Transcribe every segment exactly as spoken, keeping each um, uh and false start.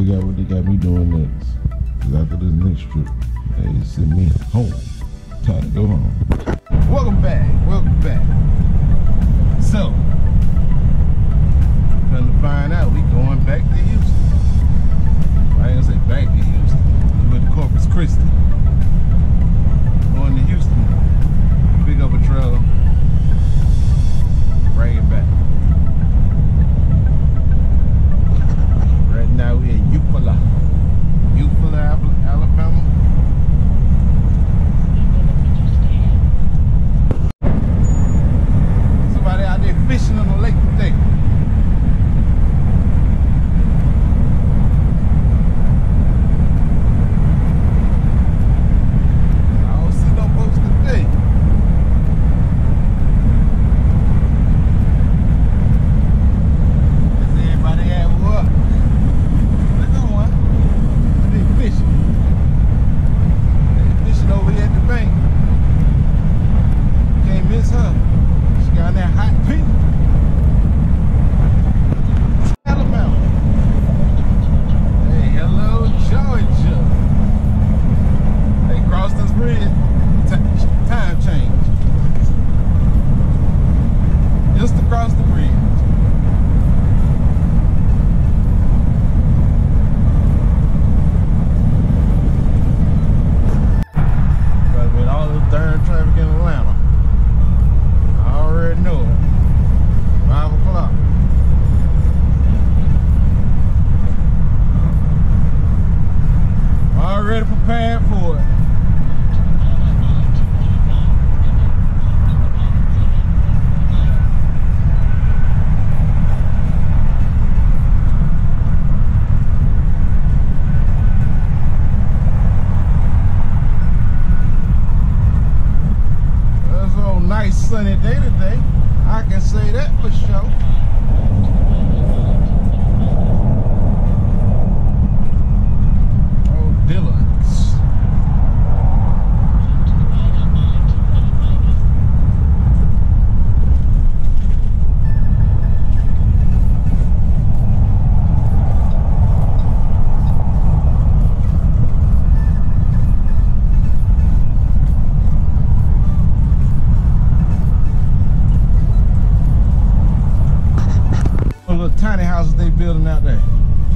figure out what they got me doing next. Cause after this next trip, they send me home. Time to go home. Welcome back. Welcome back. So, come to find out, we going back to Houston. I ain't gonna say back to Houston. We went to Corpus Christi. Going to Houston. Pick up a trailer. Bring it back. Right now we in Eufaula. Eufaula, Alabama. Somebody out there fishing on the lake today. I don't see no boats today. Is everybody at work? Look at one. They fishing. They fishing over here at the bank. Can't miss her. She got that hot pink. Alabama. Hey, hello, Georgia. They crossed this bridge. T- time change. Just across the bridge. But with all this darn traffic in Atlanta, I already know it. Five o'clock. Already prepared for it. It's a nice sunny day today. I can say that for sure. Oh, Dillon's. Those little tiny houses they building out there.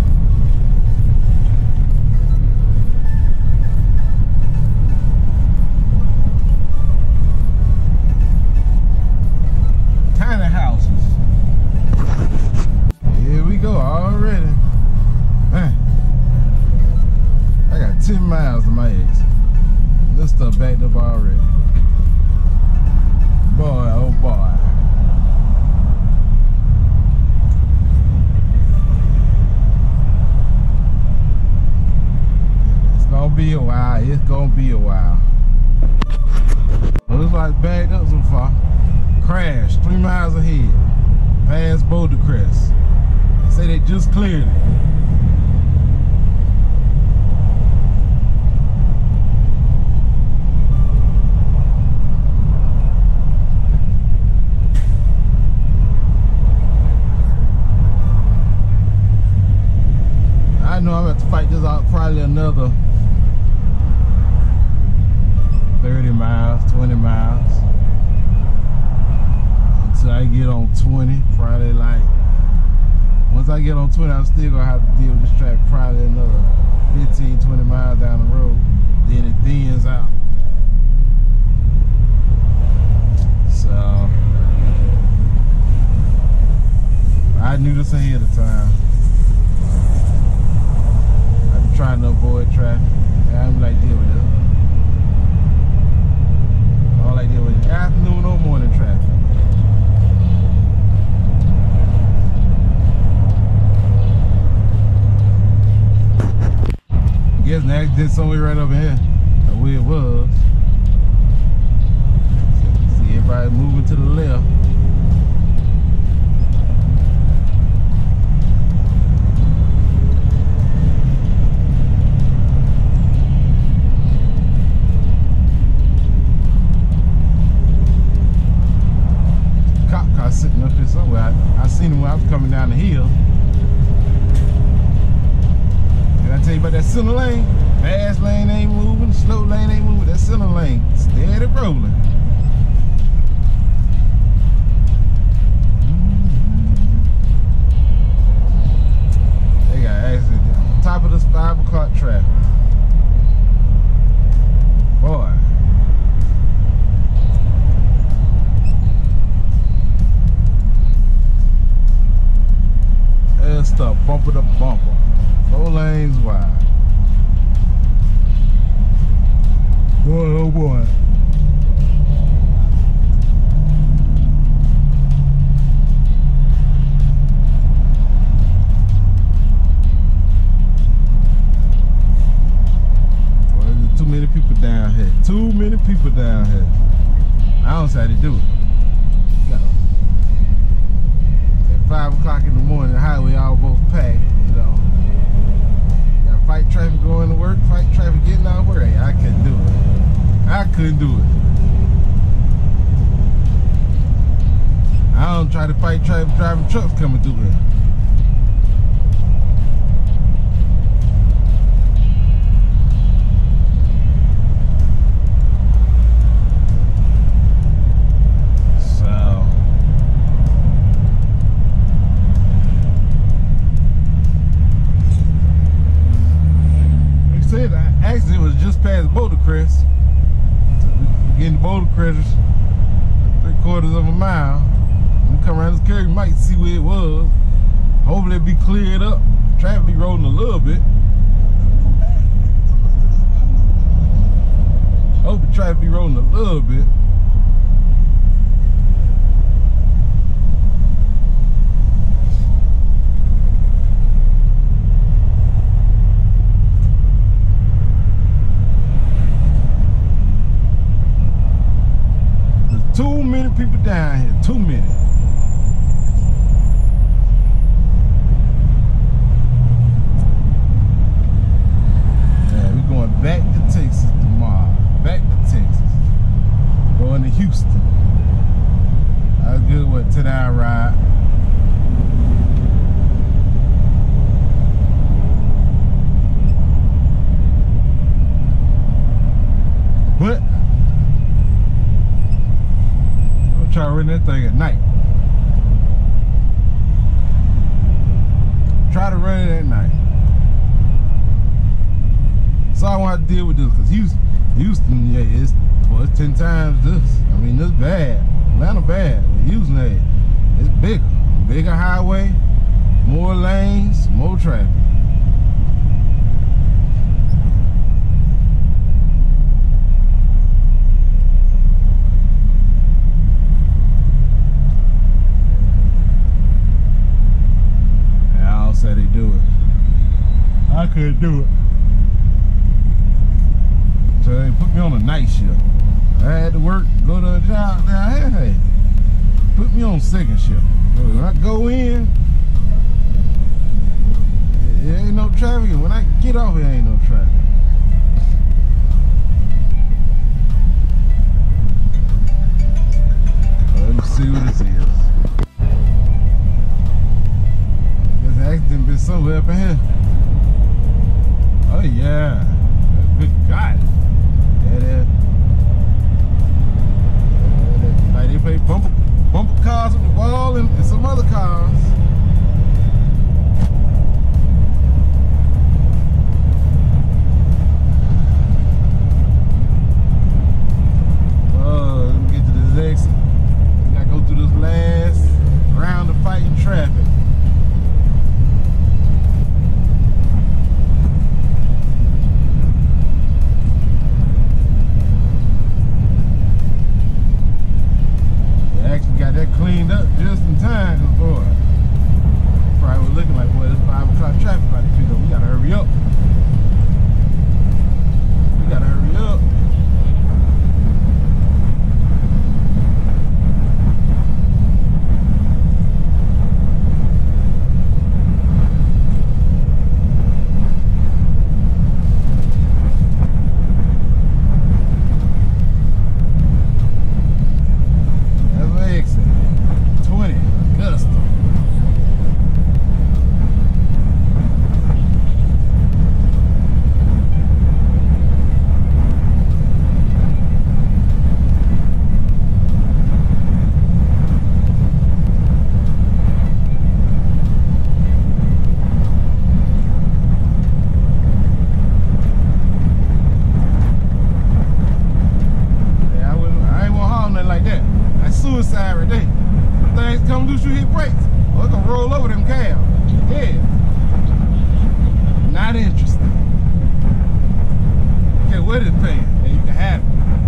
Tiny houses. Here we go already. Man, I got ten miles to my exit. This stuff backed up already. Boy, oh boy. It's gonna be a while. It's gonna be a while. Looks like backed up so far. Crash three miles ahead. Past Boulder Crest. They say they just cleared it. I know I'm gonna have to fight this out probably another thirty miles, twenty miles until I get on twenty. Probably like once I get on twenty, I'm still gonna have to deal with this track probably another fifteen, twenty miles down the road. Then it thins out. So I knew this ahead of time. Trying to avoid traffic. I don't like deal with it. I don't like deal with it. Afternoon or morning traffic. I guess an accident somewhere right over here. That's where it was. See everybody moving to the left. Sitting up here somewhere. I, I seen him when I was coming down the hill. Did I tell you about that center lane? Fast lane ain't moving, slow lane ain't moving. That center lane, steady rolling. They got accident on top of this five o'clock traffic. Boy. That stuff bumper to bumper. Four lanes wide. Boy, oh boy. Well, there's too many people down here. Too many people down here. I don't say how to do it. You gotta, at five o'clock in the morning, the highway almost packed, you know. You gotta fight traffic going to work, fight traffic getting out of work. Hey, I couldn't do it. I couldn't do it. I don't try to fight traffic driving trucks coming through here. So, like I said, actually it was just past Boulder Crest. Getting to Boulder Crest, three quarters of a mile. When we come around this curve, you might see where it was. Hopefully it'll be cleared up. Traffic be rolling a little bit. Hope the traffic be rolling a little bit. Too many people down here, too many. Yeah, we're going back to Texas tomorrow. Back to Texas. Going to Houston. That's a good, what, ten hour ride. But try to run that thing at night. Try to run it at night. So I want to deal with this because Houston, Houston, yeah, it's, well, it's ten times this. I mean, this bad. Atlanta bad. But Houston, hey, it's bigger. Bigger highway, more lanes, more traffic. Say they do it. I couldn't do it. So they put me on a night shift. I had to work, go to a job down here. Hey, put me on second shift. When I go in, there ain't no traffic. And when I get off, there ain't no traffic. Let me see what this is. Accident been somewhere up in here. Oh yeah. Good God. Yeah, that. Yeah, like they play bumper, bumper cars with the wall and, and some other cars. Oh, let me get to this exit. We gotta go through this last round of fighting traffic. Got that cleaned up just in time, cause boy, probably was looking like, boy, this five o'clock traffic about to pick up. We gotta hurry up. We gotta hurry up. do is you hit brakes, or it's gonna roll over them calves. Yeah. Not interested. Okay, what is paying? And you can have it.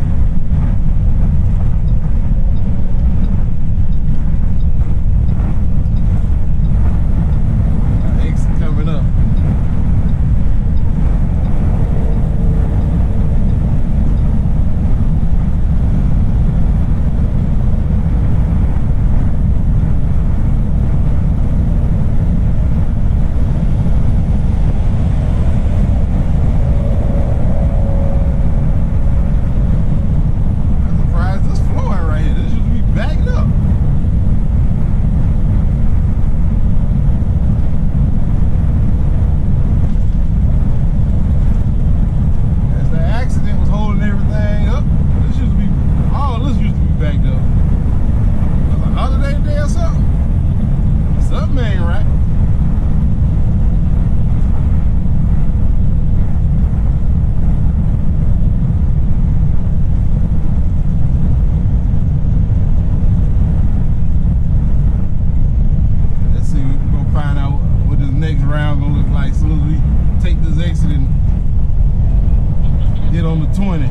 Exit coming up. twenty.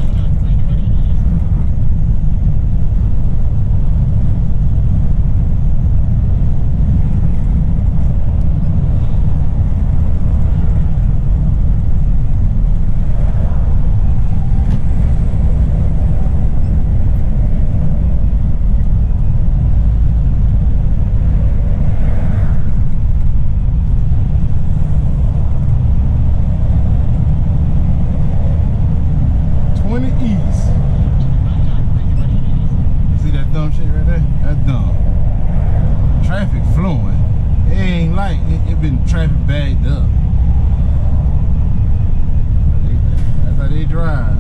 Traffic bagged up. That's how they drive.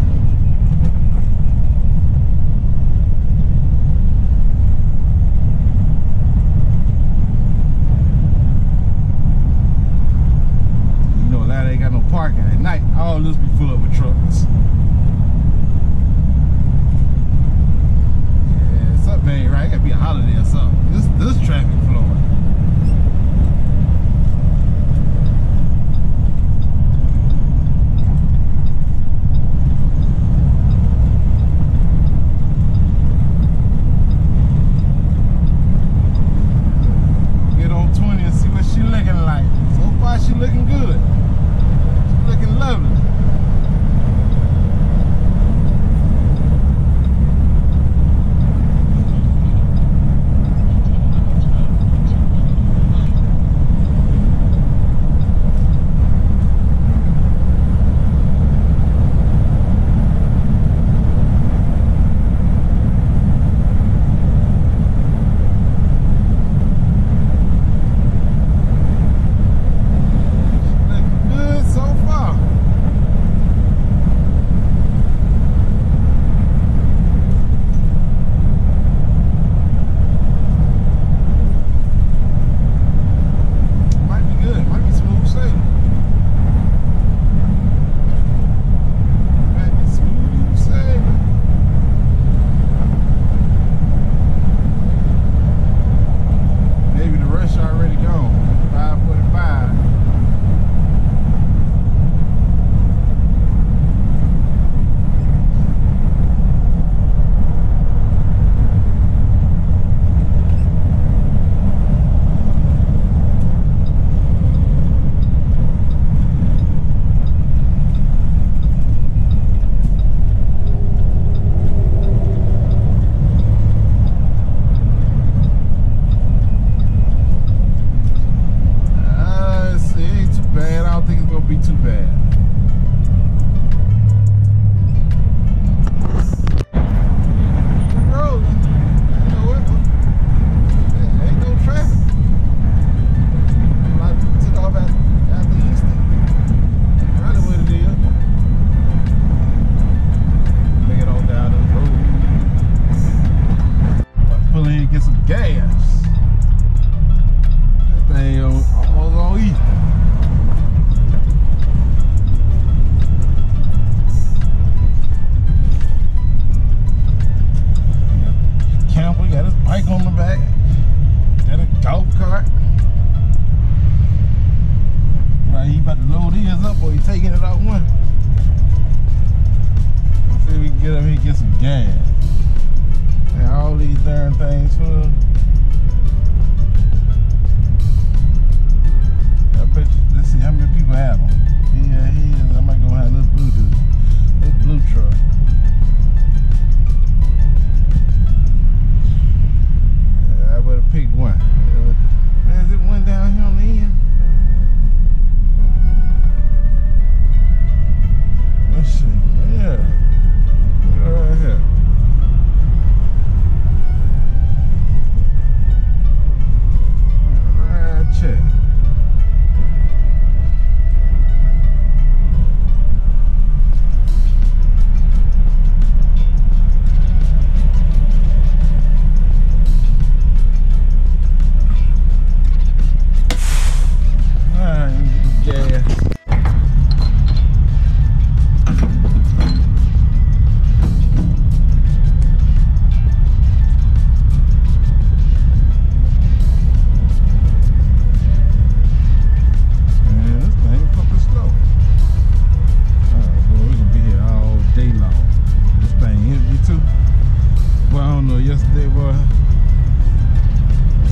You know, a lot ain't got no parking at night. All this be full up with trucks. Yeah, something ain't right. It gotta be a holiday or something. This this traffic flowing. She looking good. She looking lovely.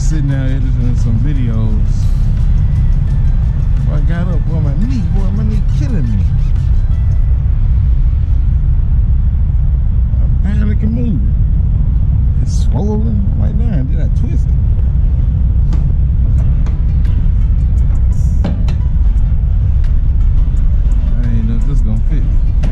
sitting there editing some videos. Boy, I got up, boy, my knee, boy, my knee killing me. I barely can move it. It's swollen right there, and then I twist it. I ain't know if this is gonna fit.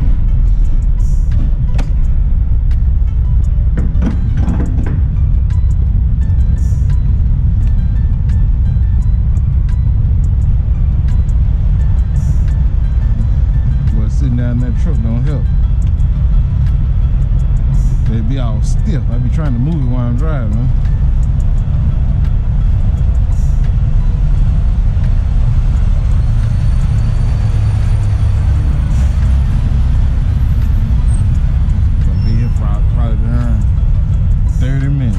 Down that truck don't help. They be all stiff. I be trying to move it while I'm driving. Huh? Gonna be here for probably around thirty minutes.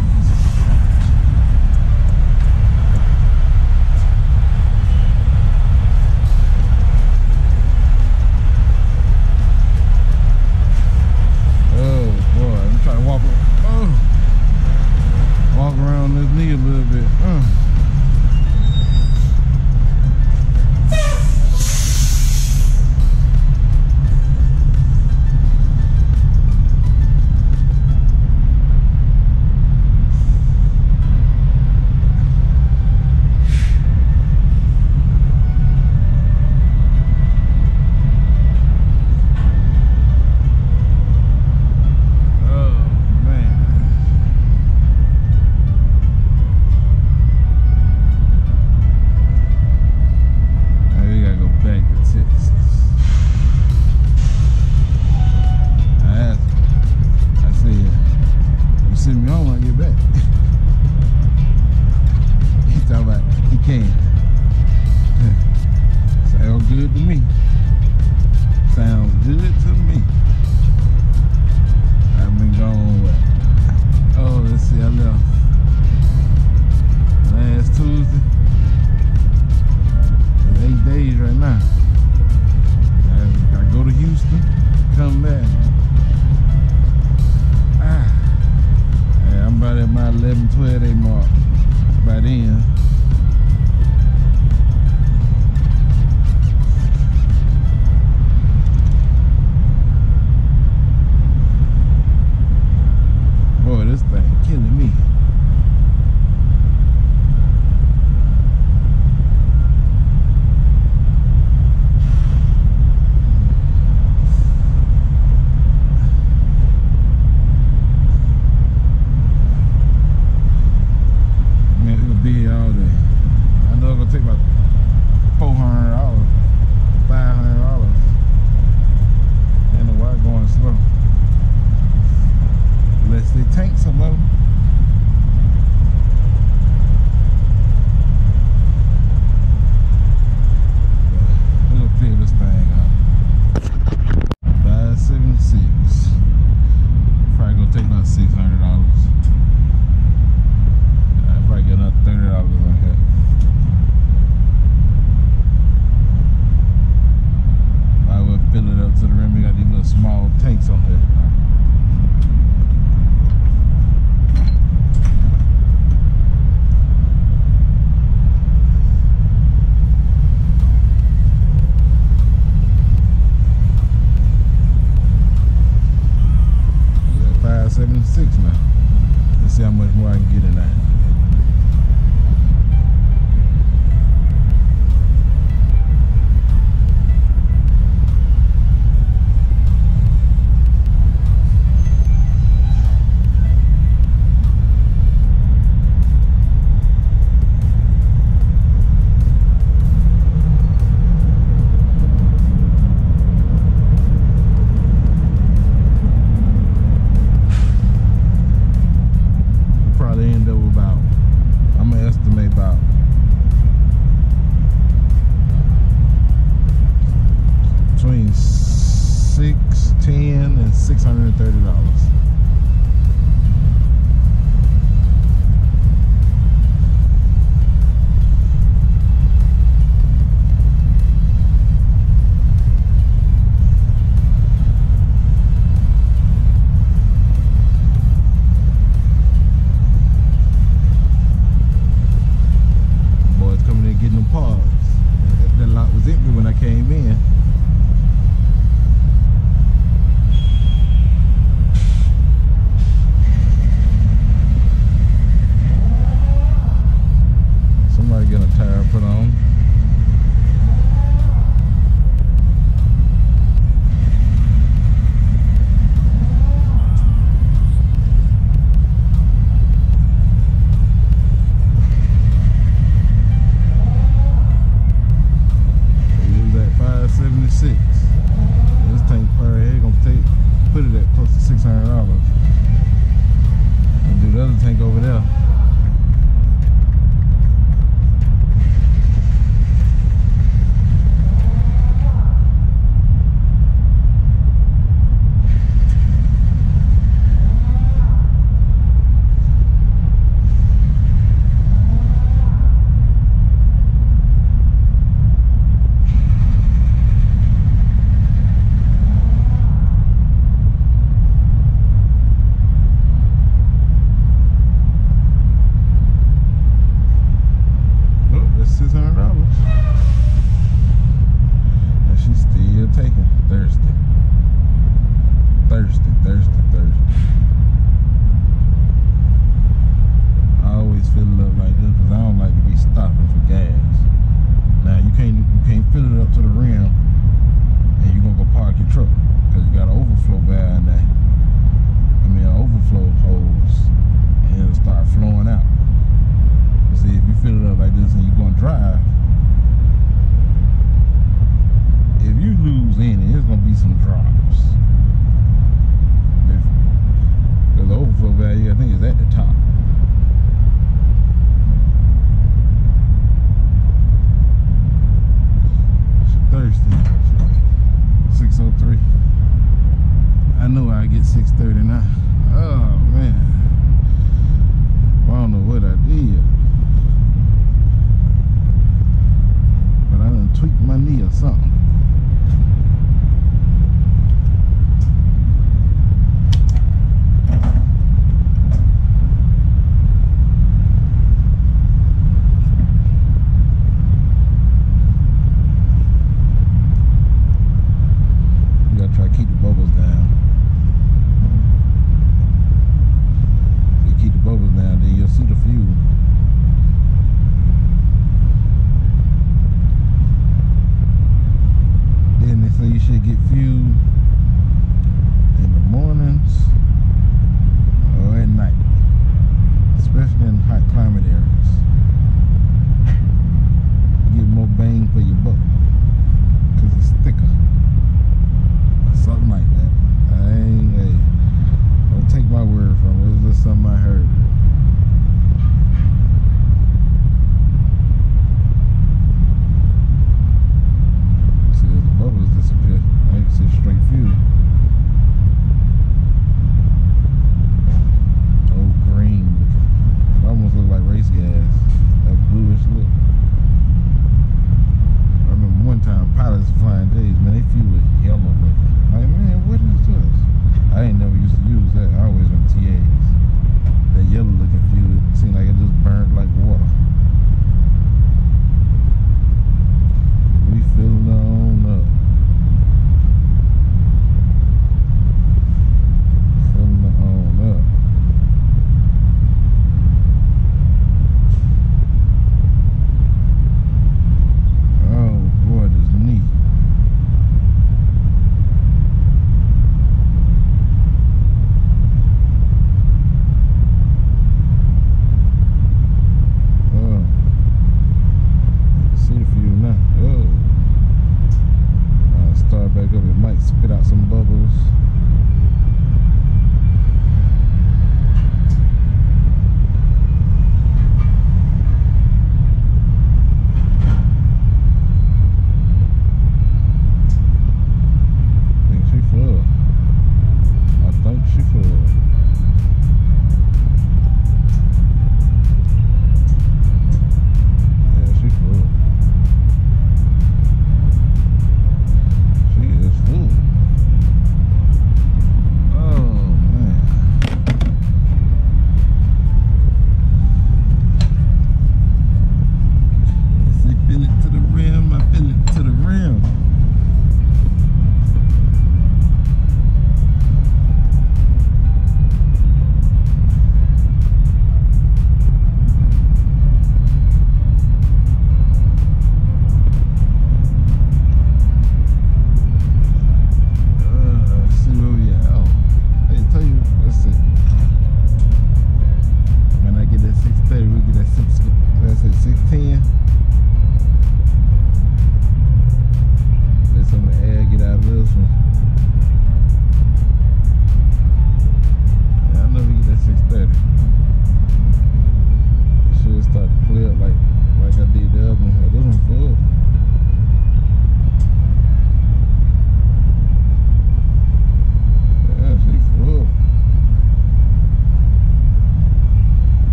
seventy-six now. Let's see how much more I can get in that. six hundred thirty dollars.